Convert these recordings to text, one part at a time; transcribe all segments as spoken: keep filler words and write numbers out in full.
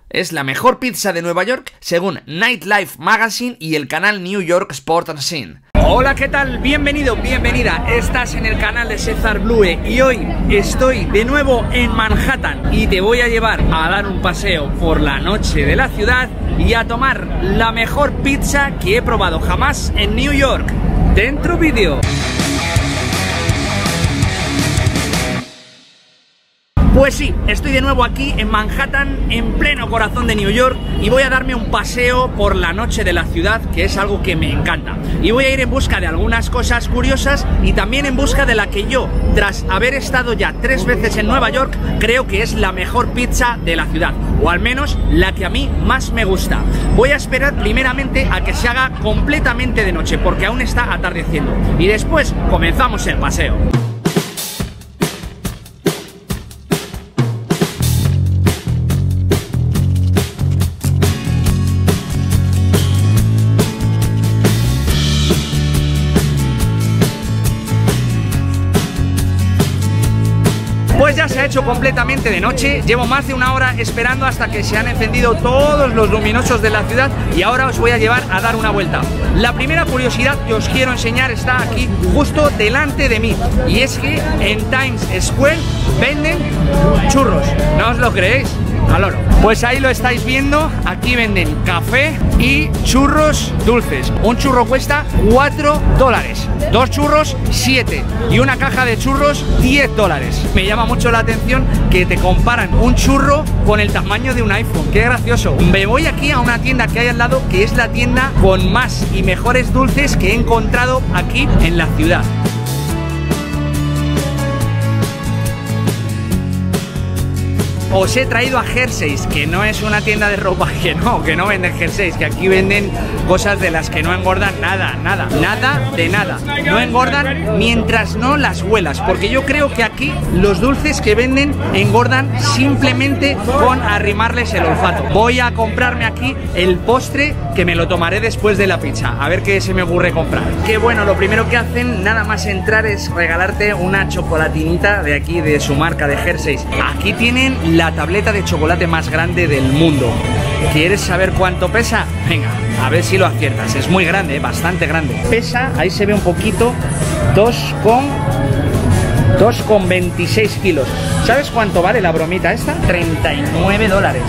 Es la mejor pizza de Nueva York según Nightlife Magazine y el canal New York Sport and Scene. Hola, ¿qué tal? Bienvenido, bienvenida. Estás en el canal de César Blue y hoy estoy de nuevo en Manhattan y te voy a llevar a dar un paseo por la noche de la ciudad y a tomar la mejor pizza que he probado jamás en New York. Dentro vídeo. Pues sí, estoy de nuevo aquí en Manhattan, en pleno corazón de New York, y voy a darme un paseo por la noche de la ciudad, que es algo que me encanta. Y voy a ir en busca de algunas cosas curiosas y también en busca de la que yo, tras haber estado ya tres veces en Nueva York, creo que es la mejor pizza de la ciudad, o al menos la que a mí más me gusta. Voy a esperar primeramente a que se haga completamente de noche, porque aún está atardeciendo, y después comenzamos el paseo. Pues ya se ha hecho completamente de noche, llevo más de una hora esperando hasta que se han encendido todos los luminosos de la ciudad y ahora os voy a llevar a dar una vuelta. La primera curiosidad que os quiero enseñar está aquí justo delante de mí, y es que en Times Square venden churros, ¿no os lo creéis? Al oro. Pues ahí lo estáis viendo, aquí venden café y churros dulces. Un churro cuesta cuatro dólares, dos churros siete y una caja de churros diez dólares. Me llama mucho la atención que te comparan un churro con el tamaño de un iPhone, qué gracioso. Me voy aquí a una tienda que hay al lado, que es la tienda con más y mejores dulces que he encontrado aquí en la ciudad. Os he traído a Hershey's, que no es una tienda de ropa, que no, que no venden jerseys, que aquí venden cosas de las que no engordan nada, nada, nada de nada. No engordan mientras no las huelas, porque yo creo que aquí los dulces que venden engordan simplemente con arrimarles el olfato. Voy a comprarme aquí el postre, que me lo tomaré después de la pizza, a ver qué se me ocurre comprar. Que bueno, lo primero que hacen nada más entrar es regalarte una chocolatinita de aquí, de su marca, de Hershey's. Aquí tienen la tableta de chocolate más grande del mundo. ¿Quieres saber cuánto pesa? Venga, a ver si lo aciertas. Es muy grande, bastante grande. Pesa, ahí se ve un poquito, dos coma veintiséis kilos. ¿Sabes cuánto vale la bromita esta? treinta y nueve dólares.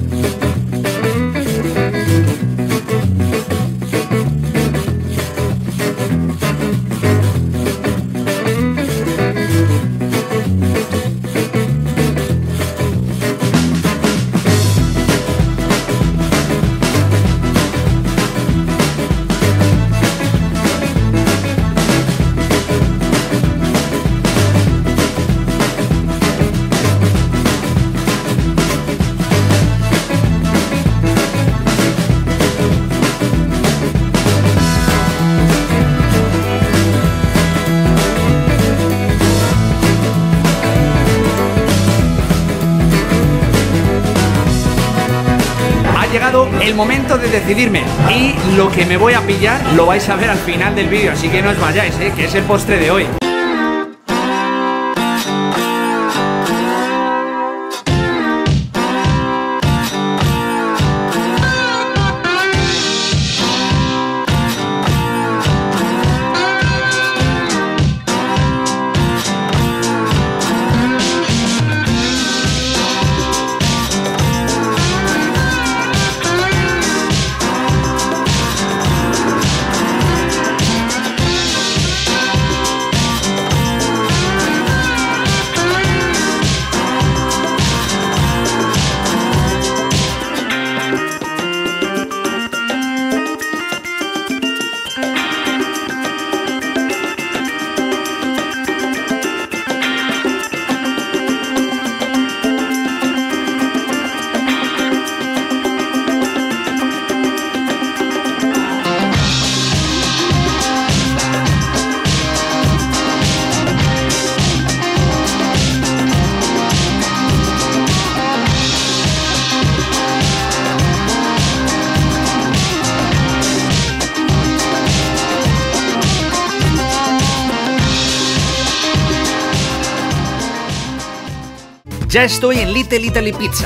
Llegado el momento de decidirme, y lo que me voy a pillar lo vais a ver al final del vídeo, así que no os vayáis, ¿eh? Que es el postre de hoy. Ya estoy en Little Italy Pizza.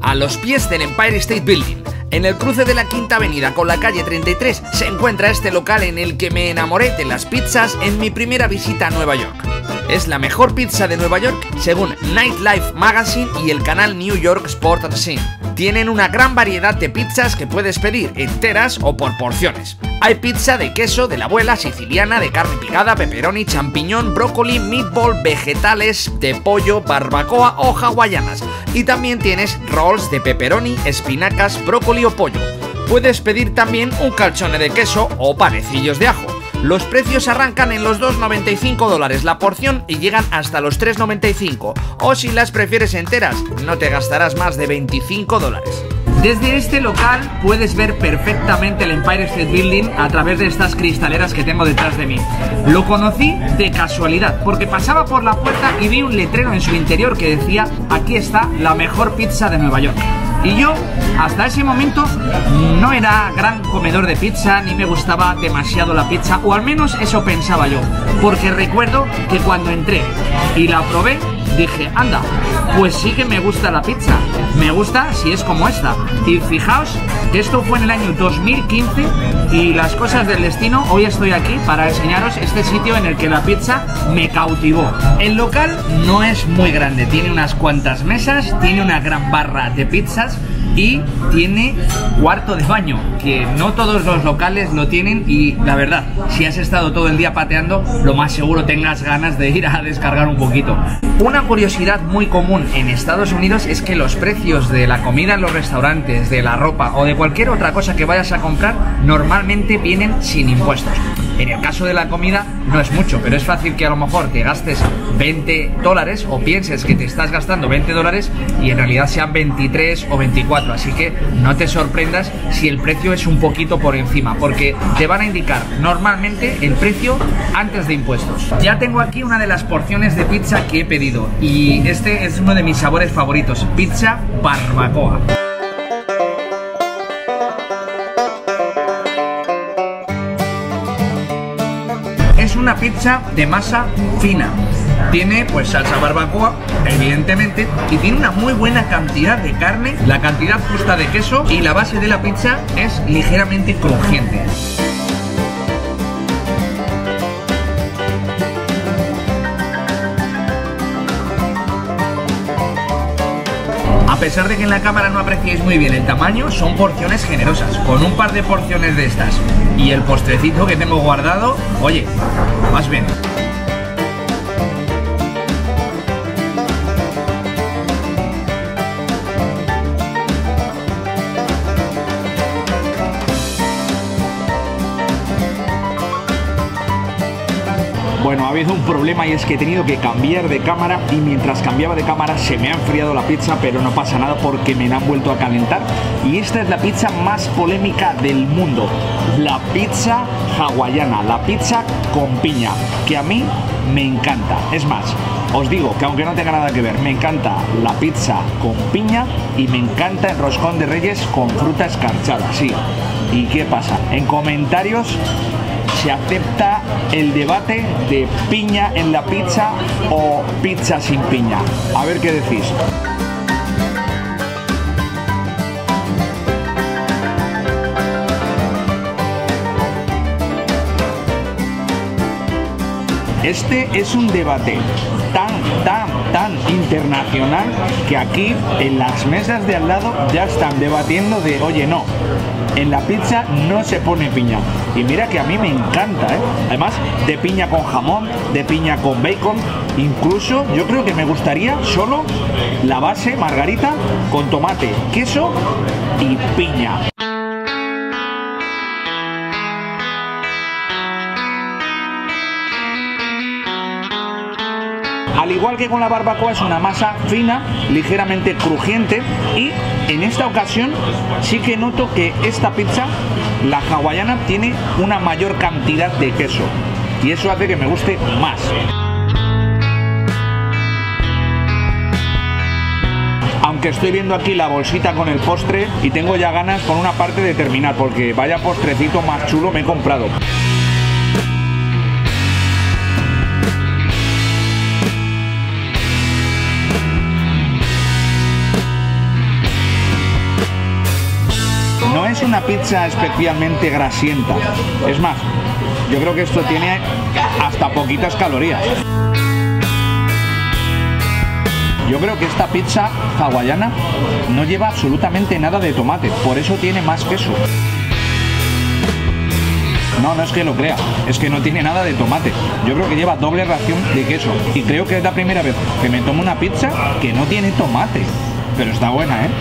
a los pies del Empire State Building. En el cruce de la Quinta Avenida con la calle treinta y tres se encuentra este local en el que me enamoré de las pizzas en mi primera visita a Nueva York. Es la mejor pizza de Nueva York según Nightlife Magazine y el canal New York Sport and Scene. Tienen una gran variedad de pizzas que puedes pedir enteras o por porciones. Hay pizza de queso de la abuela, siciliana, de carne picada, pepperoni, champiñón, brócoli, meatball, vegetales, de pollo, barbacoa o hawaianas. Y también tienes rolls de pepperoni, espinacas, brócoli o pollo. Puedes pedir también un calzone de queso o panecillos de ajo. Los precios arrancan en los dos noventa y cinco dólares la porción y llegan hasta los tres noventa y cinco. O si las prefieres enteras, no te gastarás más de veinticinco dólares. Desde este local puedes ver perfectamente el Empire State Building a través de estas cristaleras que tengo detrás de mí. Lo conocí de casualidad, porque pasaba por la puerta y vi un letrero en su interior que decía: aquí está la mejor pizza de Nueva York. Y yo, hasta ese momento, no era gran comedor de pizza, ni me gustaba demasiado la pizza, o al menos eso pensaba yo, porque recuerdo que cuando entré y la probé, dije, anda, pues sí que me gusta la pizza, me gusta si es como esta. Y fijaos que esto fue en el año dos mil quince y las cosas del destino, hoy estoy aquí para enseñaros este sitio en el que la pizza me cautivó. El local no es muy grande, tiene unas cuantas mesas, tiene una gran barra de pizzas y tiene cuarto de baño, que no todos los locales lo tienen y la verdad, si has estado todo el día pateando, lo más seguro tengas ganas de ir a descargar un poquito. Una curiosidad muy común en Estados Unidos es que los precios de la comida en los restaurantes, de la ropa o de cualquier otra cosa que vayas a comprar normalmente vienen sin impuestos. En el caso de la comida no es mucho, pero es fácil que a lo mejor te gastes veinte dólares o pienses que te estás gastando veinte dólares y en realidad sean veintitrés o veinticuatro, así que no te sorprendas si el precio es un poquito por encima, porque te van a indicar normalmente el precio antes de impuestos. Ya tengo aquí una de las porciones de pizza que he pedido y este es uno de mis sabores favoritos, pizza barbacoa. Es una pizza de masa fina, tiene pues salsa barbacoa, evidentemente, y tiene una muy buena cantidad de carne, la cantidad justa de queso y la base de la pizza es ligeramente crujiente. A pesar de que en la cámara no apreciéis muy bien el tamaño, son porciones generosas. Con un par de porciones de estas y el postrecito que tengo guardado, oye, más bien. Bueno, ha habido un problema y es que he tenido que cambiar de cámara y mientras cambiaba de cámara se me ha enfriado la pizza, pero no pasa nada porque me la han vuelto a calentar. Y esta es la pizza más polémica del mundo, la pizza hawaiana, la pizza con piña, que a mí me encanta. Es más, os digo que aunque no tenga nada que ver, me encanta la pizza con piña y me encanta el roscón de Reyes con fruta escarchada, sí. ¿Y qué pasa? En comentarios se acepta el debate de piña en la pizza o pizza sin piña. A ver qué decís. Este es un debate tan, tan, tan internacional que aquí en las mesas de al lado ya están debatiendo de, oye, no, en la pizza no se pone piña. Y mira que a mí me encanta, ¿eh? Además, de piña con jamón, de piña con bacon, incluso yo creo que me gustaría solo la base margarita con tomate, queso y piña. Al igual que con la barbacoa es una masa fina, ligeramente crujiente y en esta ocasión sí que noto que esta pizza, la hawaiana, tiene una mayor cantidad de queso y eso hace que me guste más. Aunque estoy viendo aquí la bolsita con el postre y tengo ya ganas por una parte de terminar porque vaya postrecito más chulo me he comprado. es una pizza especialmente grasienta. Es más, yo creo que esto tiene hasta poquitas calorías. Yo creo que esta pizza hawaiana no lleva absolutamente nada de tomate, por eso tiene más queso. No, no es que lo crea, es que no tiene nada de tomate. Yo creo que lleva doble ración de queso. Y creo que es la primera vez que me tomo una pizza que no tiene tomate. Pero está buena, ¿eh?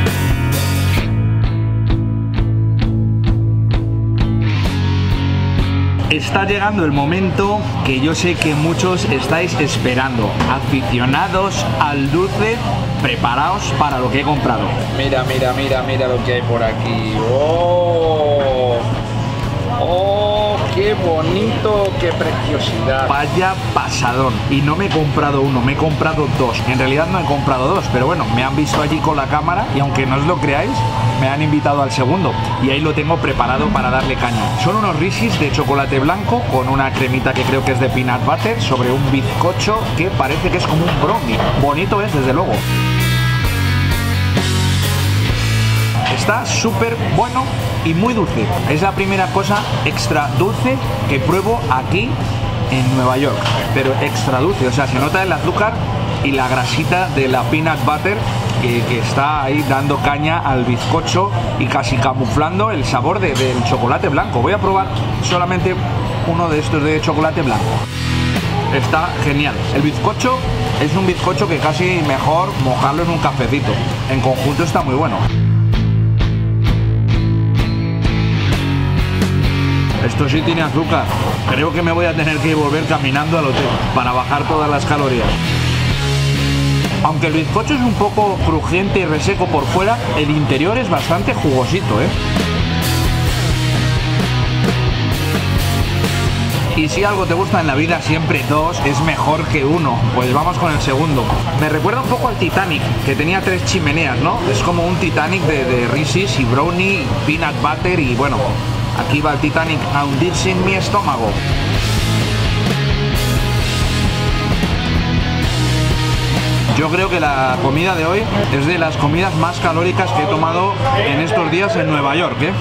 Está llegando el momento que yo sé que muchos estáis esperando. Aficionados al dulce, preparaos para lo que he comprado. Mira, mira, mira, mira lo que hay por aquí. ¡Oh! ¡Oh! ¡Qué bonito! ¡Qué preciosidad! Vaya pasadón. Y no me he comprado uno, me he comprado dos. En realidad no he comprado dos, pero bueno, me han visto allí con la cámara y aunque no os lo creáis, me han invitado al segundo. Y ahí lo tengo preparado para darle caña. Son unos Reese's de chocolate blanco con una cremita que creo que es de peanut butter sobre un bizcocho que parece que es como un brownie. Bonito es, desde luego. Está súper bueno y muy dulce. Es la primera cosa extra dulce que pruebo aquí en Nueva York. Pero extra dulce, o sea, se nota el azúcar y la grasita de la peanut butter que, que está ahí dando caña al bizcocho y casi camuflando el sabor de, del chocolate blanco. Voy a probar solamente uno de estos de chocolate blanco. Está genial. El bizcocho es un bizcocho que casi mejor mojarlo en un cafecito. En conjunto está muy bueno. Esto sí tiene azúcar. Creo que me voy a tener que volver caminando al hotel para bajar todas las calorías. Aunque el bizcocho es un poco crujiente y reseco por fuera, el interior es bastante jugosito, ¿eh? Y si algo te gusta en la vida, siempre dos es mejor que uno. Pues vamos con el segundo. Me recuerda un poco al Titanic, que tenía tres chimeneas, ¿no? Es como un Titanic de, de Reese's y brownie, peanut butter y bueno... Aquí va el Titanic a hundirse en mi estómago. Yo creo que la comida de hoy es de las comidas más calóricas que he tomado en estos días en Nueva York, ¿eh?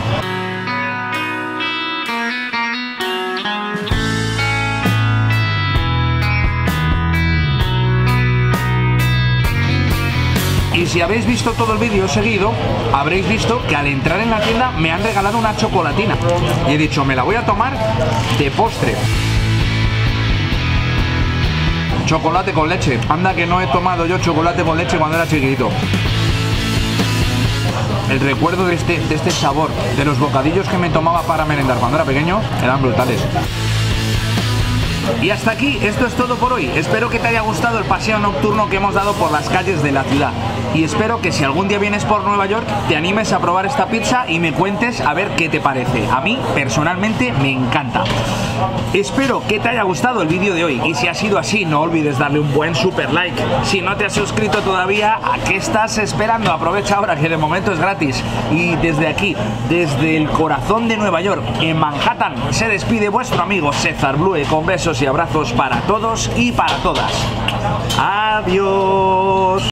Y si habéis visto todo el vídeo seguido, habréis visto que al entrar en la tienda me han regalado una chocolatina. Y he dicho, me la voy a tomar de postre. Chocolate con leche. Anda que no he tomado yo chocolate con leche cuando era chiquitito. El recuerdo de este, de este sabor, de los bocadillos que me tomaba para merendar cuando era pequeño, eran brutales. Y hasta aquí, esto es todo por hoy. Espero que te haya gustado el paseo nocturno que hemos dado por las calles de la ciudad. Y espero que si algún día vienes por Nueva York, te animes a probar esta pizza y me cuentes a ver qué te parece. A mí, personalmente, me encanta. Espero que te haya gustado el vídeo de hoy. Y si ha sido así, no olvides darle un buen super like. Si no te has suscrito todavía, ¿a qué estás esperando? Aprovecha ahora que de momento es gratis. Y desde aquí, desde el corazón de Nueva York, en Manhattan, se despide vuestro amigo César Blue con besos y abrazos para todos y para todas. Adiós.